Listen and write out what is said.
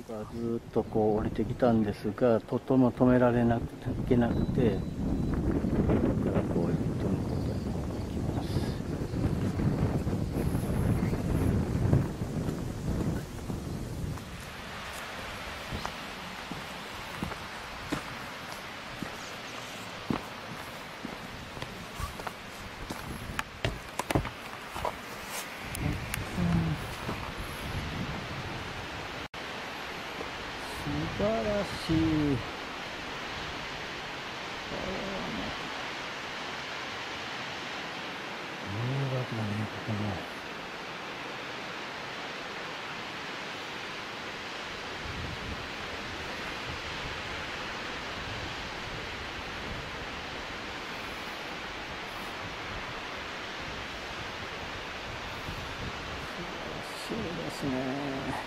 がずっとこう降りてきたんですが、とても止められなくていけなくて、ここからこういうと向こうに行きます。素晴らしい。迷惑だね、ここも。素晴らしいですね。